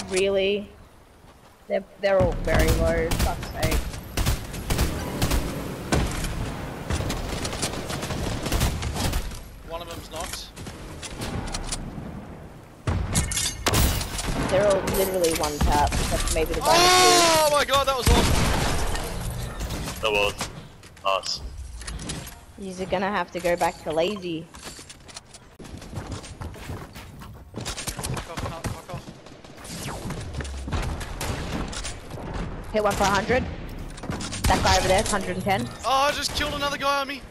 really? They're all very low, fuck's sake. One of them's knocked. They're all literally one tap, except maybe the bonus Oh my god, that was awesome! That was nice. You're gonna have to go back to lazy. Fuck off, Nut, fuck off. Hit one for 100. That guy over there, 110. Oh, I just killed another guy on me!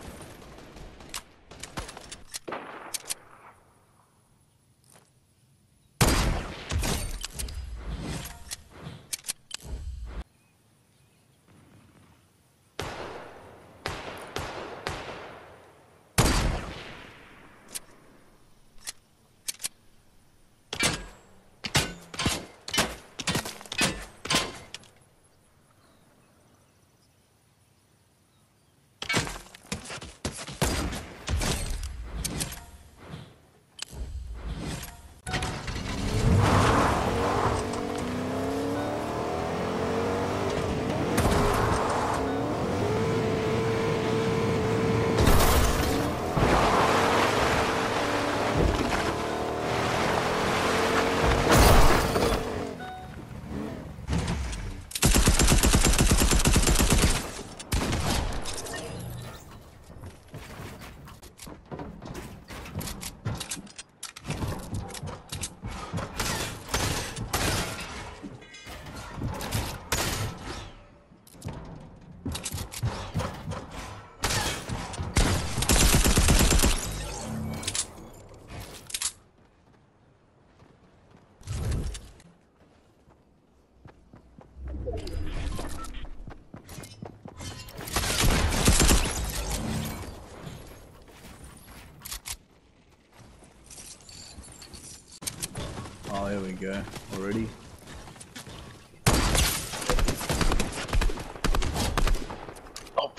Oh, here we go. Already. Oh.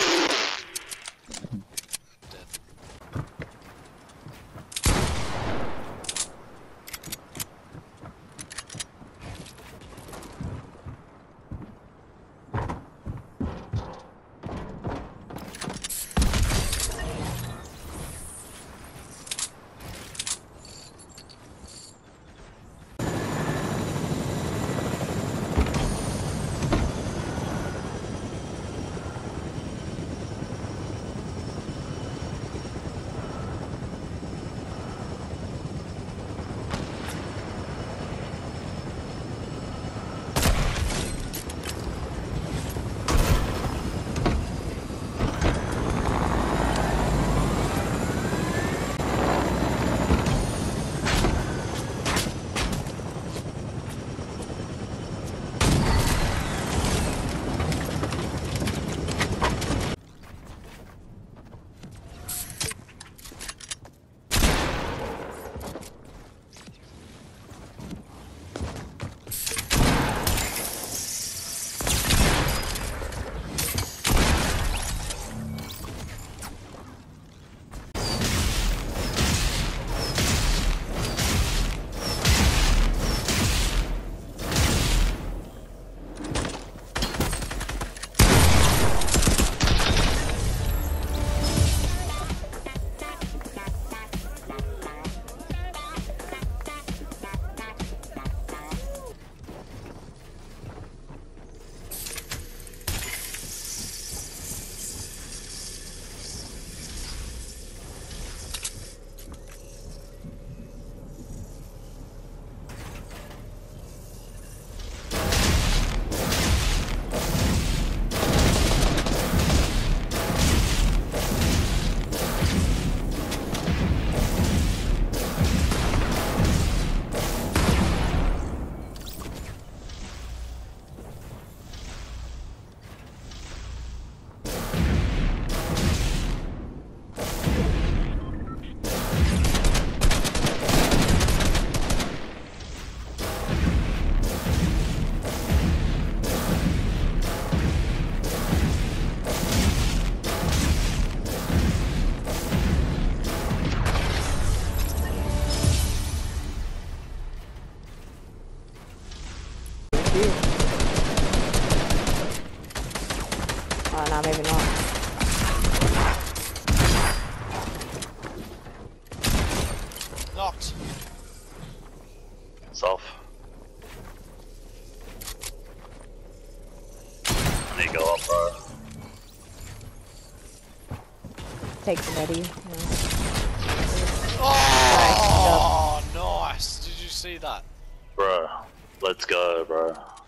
you. Oh, no, maybe not. Knocked. It's off. I need to go up, bro. Take the ready. Oh, nice. Did you see that? Bro, let's go, bro.